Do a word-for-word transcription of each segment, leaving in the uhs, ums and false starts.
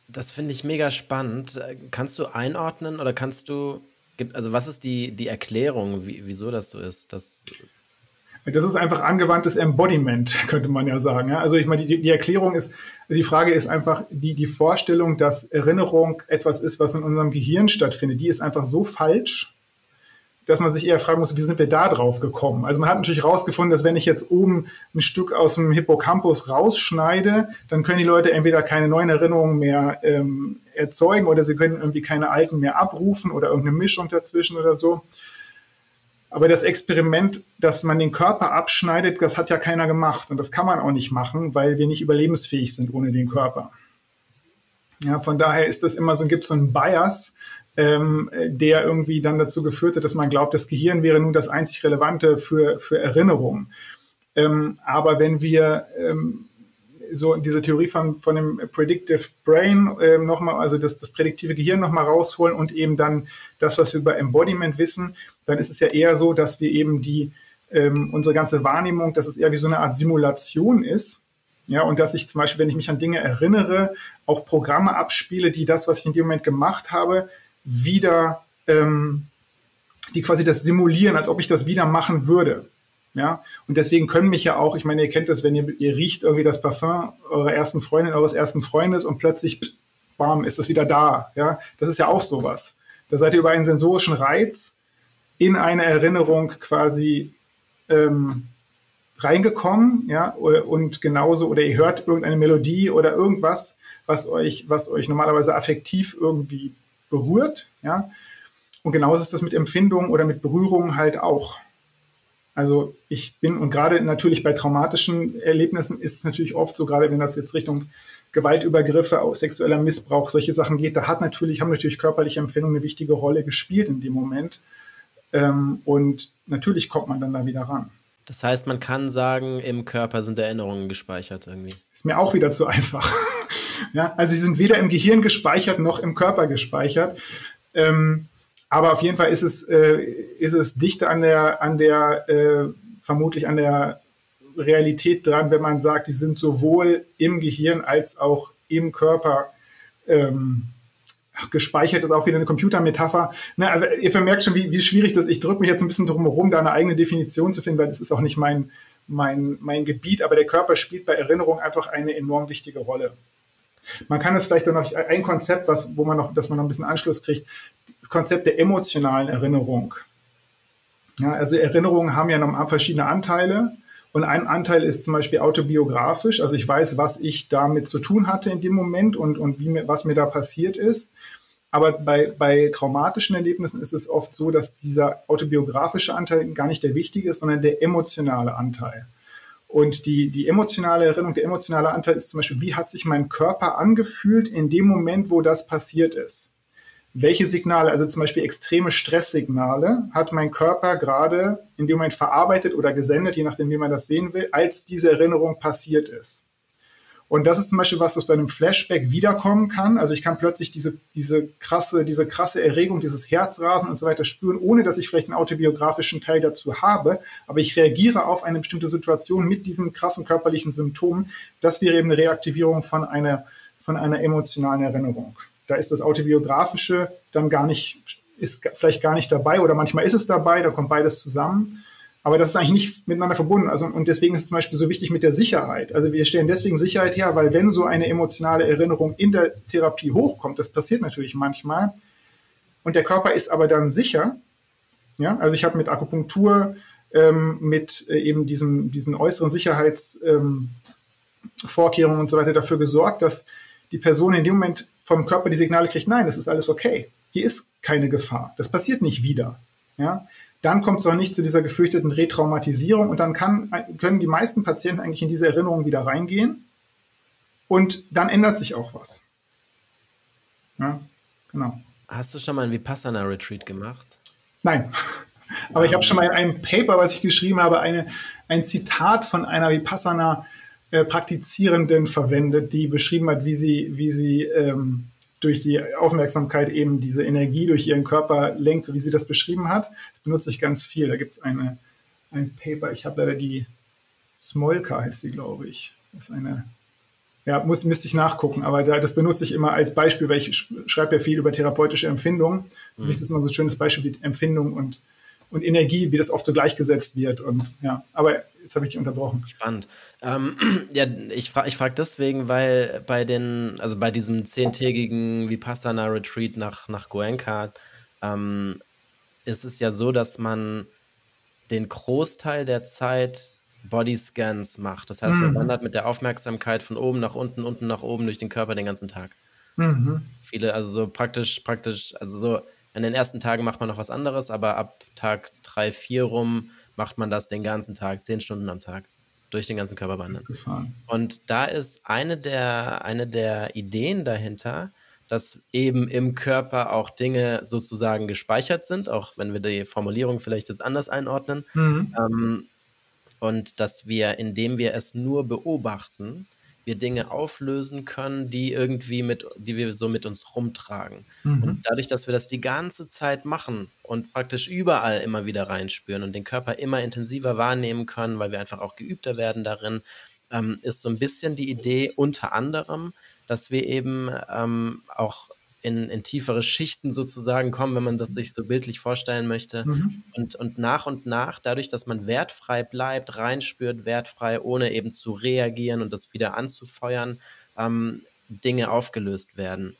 Das finde ich mega spannend. Äh, kannst du einordnen oder kannst du gibt also, was ist die die Erklärung, wie wieso das so ist? Das Das ist einfach angewandtes Embodiment, könnte man ja sagen. Ja? Also ich meine, die, die Erklärung ist, die Frage ist einfach, die, die Vorstellung, dass Erinnerung etwas ist, was in unserem Gehirn stattfindet, die ist einfach so falsch, dass man sich eher fragen muss, wie sind wir da drauf gekommen? Also man hat natürlich herausgefunden, dass wenn ich jetzt oben ein Stück aus dem Hippocampus rausschneide, dann können die Leute entweder keine neuen Erinnerungen mehr ähm, erzeugen oder sie können irgendwie keine alten mehr abrufen oder irgendeine Mischung dazwischen oder so. Aber das Experiment, dass man den Körper abschneidet, das hat ja keiner gemacht. Und das kann man auch nicht machen, weil wir nicht überlebensfähig sind ohne den Körper. Ja, von daher ist das immer so, gibt es so einen Bias, ähm, der irgendwie dann dazu geführt hat, dass man glaubt, das Gehirn wäre nun das einzig Relevante für, für Erinnerungen. Ähm, aber wenn wir ähm, so diese Theorie von, von dem Predictive Brain äh, nochmal, also das, das prädiktive Gehirn nochmal rausholen und eben dann das, was wir über Embodiment wissen, dann ist es ja eher so, dass wir eben die, ähm, unsere ganze Wahrnehmung, dass es eher wie so eine Art Simulation ist. Ja, und dass ich zum Beispiel, wenn ich mich an Dinge erinnere, auch Programme abspiele, die das, was ich in dem Moment gemacht habe, wieder, ähm, die quasi das simulieren, als ob ich das wieder machen würde. Ja, und deswegen können mich ja auch, ich meine, ihr kennt das, wenn ihr, ihr riecht irgendwie das Parfum eurer ersten Freundin, eures ersten Freundes und plötzlich, bam, ist das wieder da. Ja, das ist ja auch sowas. Da seid ihr über einen sensorischen Reiz in eine Erinnerung quasi ähm, reingekommen, ja, und genauso, oder ihr hört irgendeine Melodie oder irgendwas, was euch, was euch normalerweise affektiv irgendwie berührt, ja. Und genauso ist das mit Empfindungen oder mit Berührungen halt auch. Also ich bin, und gerade natürlich bei traumatischen Erlebnissen ist es natürlich oft so, gerade wenn das jetzt Richtung Gewaltübergriffe, auch sexueller Missbrauch, solche Sachen geht, da hat natürlich, haben natürlich körperliche Empfindungen eine wichtige Rolle gespielt in dem Moment. Ähm, und natürlich kommt man dann da wieder ran. Das heißt, man kann sagen, im Körper sind Erinnerungen gespeichert irgendwie. Ist mir auch wieder zu einfach. Ja, also sie sind weder im Gehirn gespeichert noch im Körper gespeichert. Ähm, Aber auf jeden Fall ist es, äh, ist es dichter an der, an der äh, vermutlich an der Realität dran, wenn man sagt, die sind sowohl im Gehirn als auch im Körper ähm, gespeichert. Das ist auch wieder eine Computermetapher. Ne, also ihr vermerkt schon, wie, wie schwierig das ist. Ich drücke mich jetzt ein bisschen drum herum, da eine eigene Definition zu finden, weil das ist auch nicht mein, mein, mein Gebiet. Aber der Körper spielt bei Erinnerung einfach eine enorm wichtige Rolle. Man kann es vielleicht auch noch, ein Konzept, was, wo man noch, dass man noch ein bisschen Anschluss kriegt, das Konzept der emotionalen Erinnerung. Ja, also Erinnerungen haben ja noch verschiedene Anteile und ein Anteil ist zum Beispiel autobiografisch, also ich weiß, was ich damit zu tun hatte in dem Moment und, und wie mir, was mir da passiert ist. Aber bei, bei traumatischen Erlebnissen ist es oft so, dass dieser autobiografische Anteil gar nicht der wichtige ist, sondern der emotionale Anteil. Und die, die emotionale Erinnerung, der emotionale Anteil ist zum Beispiel, wie hat sich mein Körper angefühlt in dem Moment, wo das passiert ist? Welche Signale, also zum Beispiel extreme Stresssignale, hat mein Körper gerade in dem Moment verarbeitet oder gesendet, je nachdem, wie man das sehen will, als diese Erinnerung passiert ist? Und das ist zum Beispiel was, was bei einem Flashback wiederkommen kann. Also ich kann plötzlich diese, diese, krasse, diese krasse Erregung, dieses Herzrasen und so weiter spüren, ohne dass ich vielleicht einen autobiografischen Teil dazu habe. Aber ich reagiere auf eine bestimmte Situation mit diesen krassen körperlichen Symptomen. Das wäre eben eine Reaktivierung von einer, von einer emotionalen Erinnerung. Da ist das Autobiografische dann gar nicht, ist vielleicht gar nicht dabei oder manchmal ist es dabei, da kommt beides zusammen. Aber das ist eigentlich nicht miteinander verbunden. Also, und deswegen ist es zum Beispiel so wichtig mit der Sicherheit. Also wir stellen deswegen Sicherheit her, weil wenn so eine emotionale Erinnerung in der Therapie hochkommt, das passiert natürlich manchmal, und der Körper ist aber dann sicher, ja, also ich habe mit Akupunktur, ähm, mit äh, eben diesem, diesen äußeren Sicherheitsvorkehrungen ähm, und so weiter dafür gesorgt, dass die Person in dem Moment vom Körper die Signale kriegt, nein, das ist alles okay. Hier ist keine Gefahr. Das passiert nicht wieder. Ja. Dann kommt es auch nicht zu dieser gefürchteten Retraumatisierung und dann kann, können die meisten Patienten eigentlich in diese Erinnerung wieder reingehen und dann ändert sich auch was. Ja, genau. Hast du schon mal einen Vipassana-Retreat gemacht? Nein, aber wow. Ich habe schon mal in einem Paper, was ich geschrieben habe, eine, ein Zitat von einer Vipassana-Praktizierenden verwendet, die beschrieben hat, wie sie, wie sie ähm, durch die Aufmerksamkeit eben diese Energie durch ihren Körper lenkt, so wie sie das beschrieben hat. Das benutze ich ganz viel. Da gibt es eine, ein Paper, ich habe leider die Smolka, heißt sie, glaube ich. Das ist eine Ja, muss, müsste ich nachgucken, aber da, das benutze ich immer als Beispiel, weil ich sch- schreibe ja viel über therapeutische Empfindungen. Für mich ist Mhm. das immer so ein schönes Beispiel wie Empfindung und, und Energie, wie das oft so gleichgesetzt wird. Und ja, aber jetzt habe ich dich unterbrochen. Spannend. Ähm, ja, ich frage ich frag deswegen, weil bei den, also bei diesem zehntägigen Vipassana-Retreat nach, nach Goenka, ähm, ist es ja so, dass man den Großteil der Zeit Bodyscans macht. Das heißt, man Mhm. wandert mit der Aufmerksamkeit von oben nach unten, unten nach oben durch den Körper den ganzen Tag. Mhm. Viele, also so praktisch, praktisch, also so in den ersten Tagen macht man noch was anderes, aber ab Tag drei, vier rum macht man das den ganzen Tag, zehn Stunden am Tag, durch den ganzen Körper wandern. Gefahren. Und da ist eine der, eine der Ideen dahinter, dass eben im Körper auch Dinge sozusagen gespeichert sind, auch wenn wir die Formulierung vielleicht jetzt anders einordnen. Mhm. Ähm, und dass wir, indem wir es nur beobachten, wir Dinge auflösen können, die irgendwie mit, die wir so mit uns rumtragen. Und Mhm. dadurch, dass wir das die ganze Zeit machen und praktisch überall immer wieder reinspüren und den Körper immer intensiver wahrnehmen können, weil wir einfach auch geübter werden darin, ähm, ist so ein bisschen die Idee unter anderem, dass wir eben ähm, auch in, in tiefere Schichten sozusagen kommen, wenn man das sich so bildlich vorstellen möchte, Mhm. und, und nach und nach, dadurch, dass man wertfrei bleibt, reinspürt, wertfrei, ohne eben zu reagieren und das wieder anzufeuern, ähm, Dinge aufgelöst werden.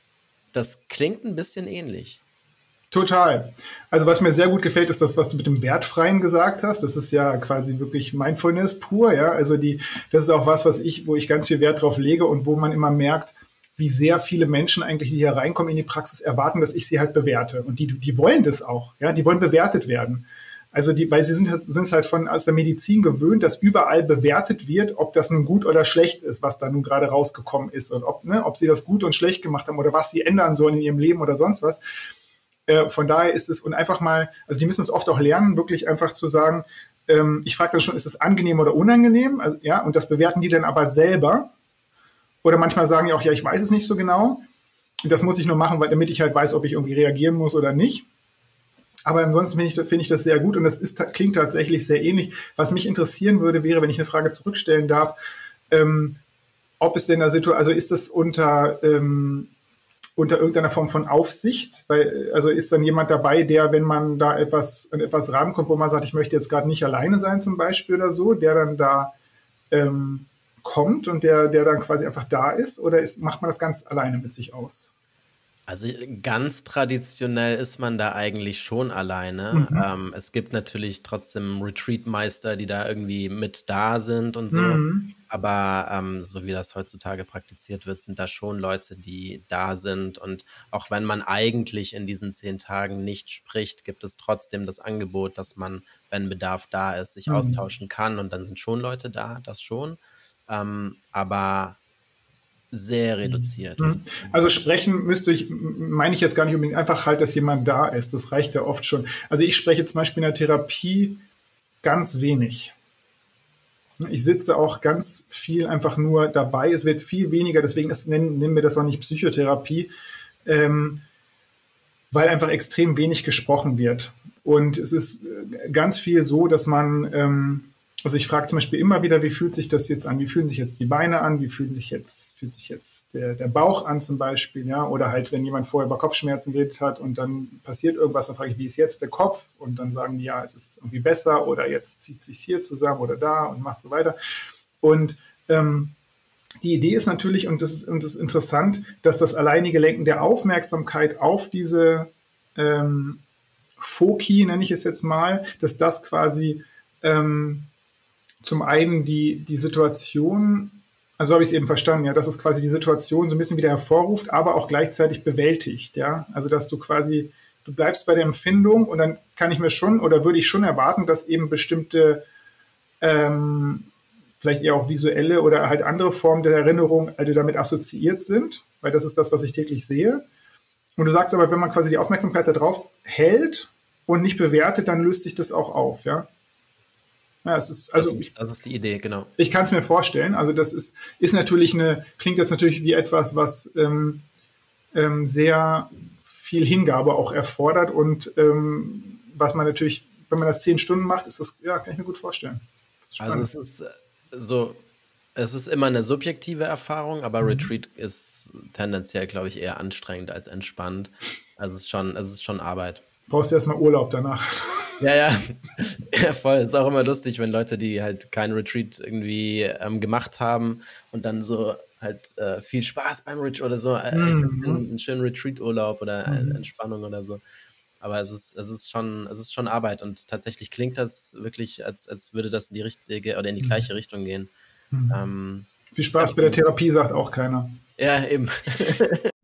Das klingt ein bisschen ähnlich. Total. Also was mir sehr gut gefällt, ist das, was du mit dem Wertfreien gesagt hast. Das ist ja quasi wirklich Mindfulness pur, ja. Also die, das ist auch was, was ich, wo ich ganz viel Wert drauf lege und wo man immer merkt, wie sehr viele Menschen eigentlich, die hier reinkommen in die Praxis, erwarten, dass ich sie halt bewerte. Und die, die wollen das auch, ja. Die wollen bewertet werden. Also die, weil sie sind, sind halt von aus der Medizin gewöhnt, dass überall bewertet wird, ob das nun gut oder schlecht ist, was da nun gerade rausgekommen ist und ob, ne, ob sie das gut und schlecht gemacht haben oder was sie ändern sollen in ihrem Leben oder sonst was. Äh, von daher ist es, und einfach mal, also die müssen es oft auch lernen, wirklich einfach zu sagen, ähm, ich frage dann schon, ist es angenehm oder unangenehm? Also, ja, und das bewerten die dann aber selber. Oder manchmal sagen die auch, ja, ich weiß es nicht so genau. Und das muss ich nur machen, weil, damit ich halt weiß, ob ich irgendwie reagieren muss oder nicht. Aber ansonsten finde ich, finde ich das sehr gut und das ist, klingt tatsächlich sehr ähnlich. Was mich interessieren würde, wäre, wenn ich eine Frage zurückstellen darf, ähm, ob es denn da Situation, also ist das unter, ähm, unter irgendeiner Form von Aufsicht? Weil, also ist dann jemand dabei, der, wenn man da etwas, an etwas rankommt, wo man sagt, ich möchte jetzt gerade nicht alleine sein zum Beispiel oder so, der dann da ähm, kommt und der, der dann quasi einfach da ist? Oder ist, macht man das ganz alleine mit sich aus? Also ganz traditionell ist man da eigentlich schon alleine. Mhm. Ähm, es gibt natürlich trotzdem Retreatmeister, die da irgendwie mit da sind und so. Mhm. Aber ähm, so wie das heutzutage praktiziert wird, sind da schon Leute, die da sind. Und auch wenn man eigentlich in diesen zehn Tagen nicht spricht, gibt es trotzdem das Angebot, dass man, wenn Bedarf da ist, sich Mhm. austauschen kann. Und dann sind schon Leute da, das schon. Ähm, aber sehr reduziert, würde Mhm. ich sagen. Also sprechen müsste ich, meine ich jetzt gar nicht unbedingt einfach halt, dass jemand da ist. Das reicht ja oft schon. Also ich spreche zum Beispiel in der Therapie ganz wenig. Ich sitze auch ganz viel einfach nur dabei. Es wird viel weniger, deswegen ist, nennen, nennen wir das auch nicht Psychotherapie, ähm, weil einfach extrem wenig gesprochen wird. Und es ist ganz viel so, dass man, ähm, also ich frage zum Beispiel immer wieder, wie fühlt sich das jetzt an? Wie fühlen sich jetzt die Beine an? Wie fühlt sich jetzt, fühlt sich jetzt der, der Bauch an zum Beispiel? Ja? Oder halt, wenn jemand vorher über Kopfschmerzen geredet hat und dann passiert irgendwas, dann frage ich, wie ist jetzt der Kopf? Und dann sagen die, ja, es ist irgendwie besser oder jetzt zieht es sich hier zusammen oder da und macht so weiter. Und ähm, die Idee ist natürlich, und das ist, und das ist interessant, dass das alleinige Lenken der Aufmerksamkeit auf diese ähm, Foki, nenne ich es jetzt mal, dass das quasi ähm, zum einen die, die Situation, also habe ich es eben verstanden, ja, dass es quasi die Situation so ein bisschen wieder hervorruft, aber auch gleichzeitig bewältigt, ja. Also dass du quasi, du bleibst bei der Empfindung und dann kann ich mir schon oder würde ich schon erwarten, dass eben bestimmte ähm, vielleicht eher auch visuelle oder halt andere Formen der Erinnerung, also damit assoziiert sind, weil das ist das, was ich täglich sehe. Und du sagst aber, wenn man quasi die Aufmerksamkeit darauf hält und nicht bewertet, dann löst sich das auch auf, ja. Ja, es ist, also Das ich, ist, das ist die Idee, genau. ich kann es mir vorstellen. Also das ist, ist natürlich eine, klingt jetzt natürlich wie etwas, was ähm, ähm, sehr viel Hingabe auch erfordert und ähm, was man natürlich, wenn man das zehn Stunden macht, ist das, ja, kann ich mir gut vorstellen. Das ist Also spannend. es ist äh, so, Es ist immer eine subjektive Erfahrung, aber Mhm. Retreat ist tendenziell, glaube ich, eher anstrengend als entspannt. Also, es ist schon es ist schon Arbeit. Brauchst du erstmal Urlaub danach. Ja, ja, ja, voll. Ist auch immer lustig, wenn Leute, die halt keinen Retreat irgendwie ähm, gemacht haben und dann so halt äh, viel Spaß beim Retreat oder so, äh, ich wünsche dir Mhm. einen schönen Retreat-Urlaub oder äh, Mhm. Entspannung oder so. Aber es ist, es ist schon, es ist schon Arbeit und tatsächlich klingt das wirklich, als, als würde das in die richtige oder in die Mhm. gleiche Richtung gehen. Mhm. Ähm, Viel ja, Spaß bei der spannend. Therapie, sagt auch keiner. Ja, eben.